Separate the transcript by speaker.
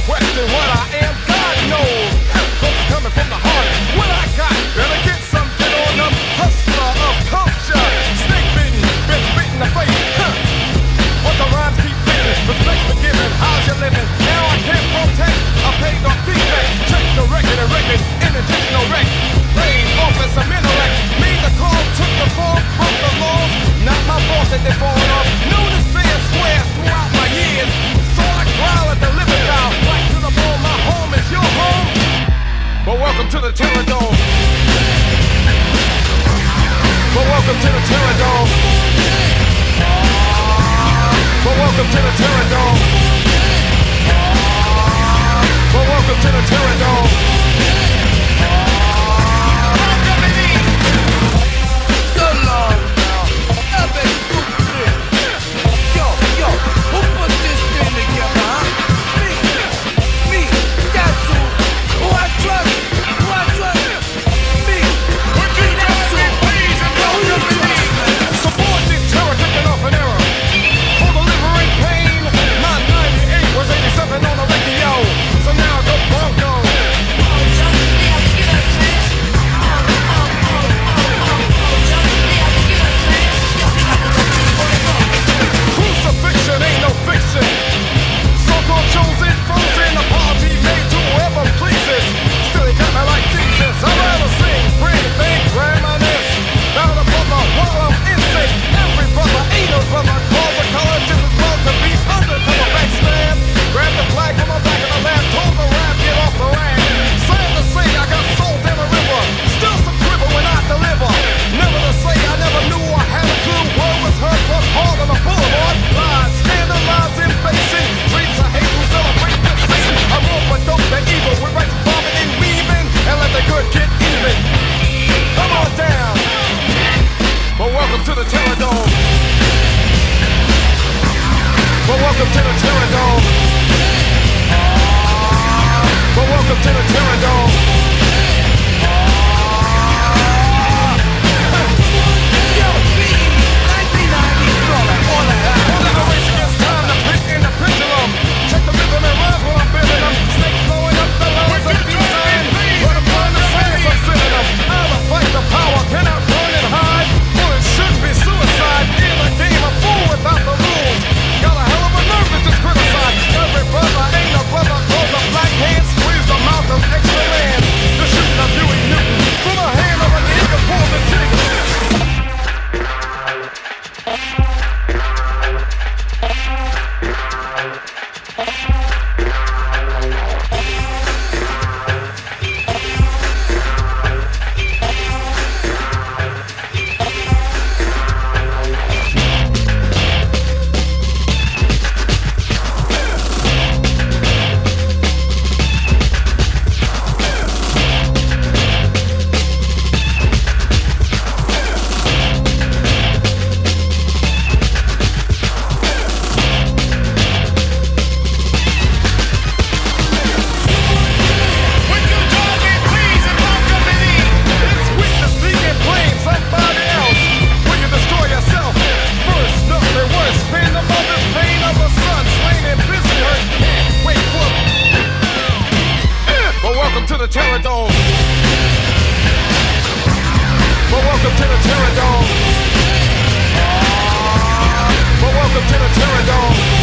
Speaker 1: question what I am, God knows. Cause it's coming from the heart. What I got, better get something on them. Hustler of culture, snake bitten, been spit in the face. But the rhymes keep fitting, respect for giving. How's you living? Now I can't protect. I paid no feedback. Check the record and record, intentional wreck. Brain office of intellect. Made the call, took the fall, broke the laws. Not my fault that they're falling off. Known as fair square throughout my years. So I growl at the living down. Right to the bone, my home is your home. But welcome to the Terrordome. But welcome to the Terrordome. But welcome to the Terrordome. But welcome to the Terrordome.
Speaker 2: So long now. I've been stupid. Yo, who put this thing together, huh? Me, that's who I trust. Me, that's who. Yo, who you trust, man?
Speaker 1: Subordinate terror taking off an error. For delivering pain. My 98 was 87 on the radio. So now go Broncos. Crucifixion ain't no fiction. So-called chosen, frozen, apology made to whoever pleases. Still he got me like Jesus. I'd rather sing, bring, think, reminisce. Now the brother, wallop, instinct. Every brother ain't a brother. Cause the color just as well to be undercover backstab. Grab the flag from the back of the lab. Told the rap, get off the rag. Sad to say, I got sold in the river. Still some quiver when I deliver. Never to say, I never knew I had a clue. Word was heard, plus hard on the boulevard. Lies, scandalizing, facing. Dreams of hate who celebrate the scene. I roll for dope the evil. With rights bombing and weaving. And let the good get even. Come on down. But welcome to the Terrordome. But welcome to the Terrordome. But welcome to the Terrordome.
Speaker 2: Yo, B, 1990, all that.
Speaker 1: All that race against time, the pit and the pendulum. Check the rhythm and rhymes while I'm bending them. Snakes blowing up the lungs of design. Put them on the sands, I'm sending them. I'll fight the power, cannot run and hide. Bullets should be suicide. In the game, a fool without the rules. Got a hell of a nerve to just criticize. Every brother ain't a brother. Cause a black hand squeeze the mouth of extra land. The shooting of Huey Newton. From the hand of a nigga, pull the trigger. Terrordome. Well, welcome to the Terrordome. Well, welcome to the Terrordome.